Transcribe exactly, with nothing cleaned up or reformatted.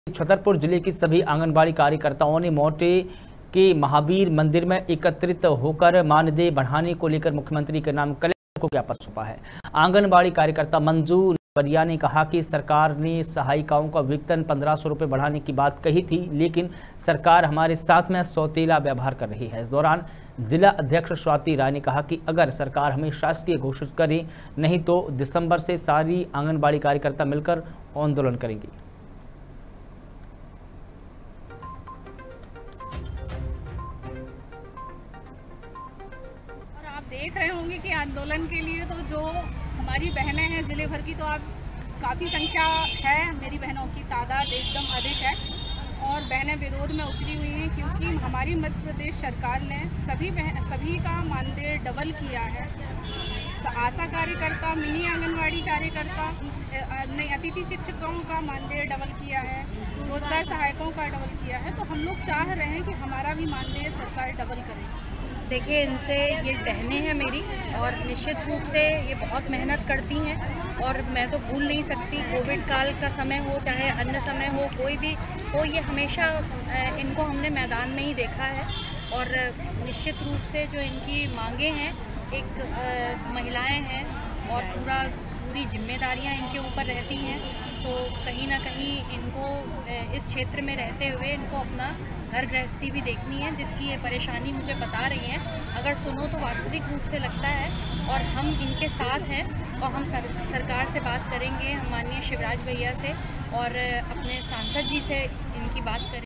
छतरपुर जिले की सभी आंगनबाड़ी कार्यकर्ताओं ने मोटे के महावीर मंदिर में एकत्रित होकर मानदेय बढ़ाने को लेकर मुख्यमंत्री के नाम कलेक्टर को ज्ञापन सौंपा है। आंगनबाड़ी कार्यकर्ता मंजू नवरिया ने कहा कि सरकार ने सहायिकाओं का वेतन पंद्रह सौ रुपये बढ़ाने की बात कही थी, लेकिन सरकार हमारे साथ में सौतेला व्यवहार कर रही है। इस दौरान जिला अध्यक्ष स्वाति राय ने कहा कि अगर सरकार हमें शासकीय घोषित करे, नहीं तो दिसंबर से सारी आंगनबाड़ी कार्यकर्ता मिलकर आंदोलन करेंगी। देख रहे होंगे कि आंदोलन के लिए तो जो हमारी बहनें हैं जिले भर की, तो आप काफ़ी संख्या है, मेरी बहनों की तादाद एकदम अधिक है और बहनें विरोध में उतरी हुई हैं क्योंकि हमारी मध्य प्रदेश सरकार ने सभी बहन सभी का मानदेय डबल किया है। आशा कार्यकर्ता, मिनी आंगनवाड़ी कार्यकर्ता, नहीं अतिथि शिक्षकों का मानदेय डबल किया है, रोजगार सहायकों का डबल किया है। तो हम लोग चाह रहे हैं कि हमारा भी मानदेय सरकार डबल करे। देखिए, इनसे ये बहनें हैं मेरी और निश्चित रूप से ये बहुत मेहनत करती हैं और मैं तो भूल नहीं सकती, कोविड काल का समय हो चाहे अन्य समय हो, कोई भी हो, ये हमेशा इनको हमने मैदान में ही देखा है। और निश्चित रूप से जो इनकी मांगे हैं, एक महिलाएं हैं और पूरा पूरी जिम्मेदारियां इनके ऊपर रहती हैं, तो कहीं ना कहीं इनको इस क्षेत्र में रहते हुए इनको अपना घर गृहस्थी भी देखनी है, जिसकी ये परेशानी मुझे बता रही हैं। अगर सुनो तो वास्तविक रूप से लगता है और हम इनके साथ हैं और हम सर, सरकार से बात करेंगे, हम माननीय शिवराज भैया से और अपने सांसद जी से इनकी बात करेंगे।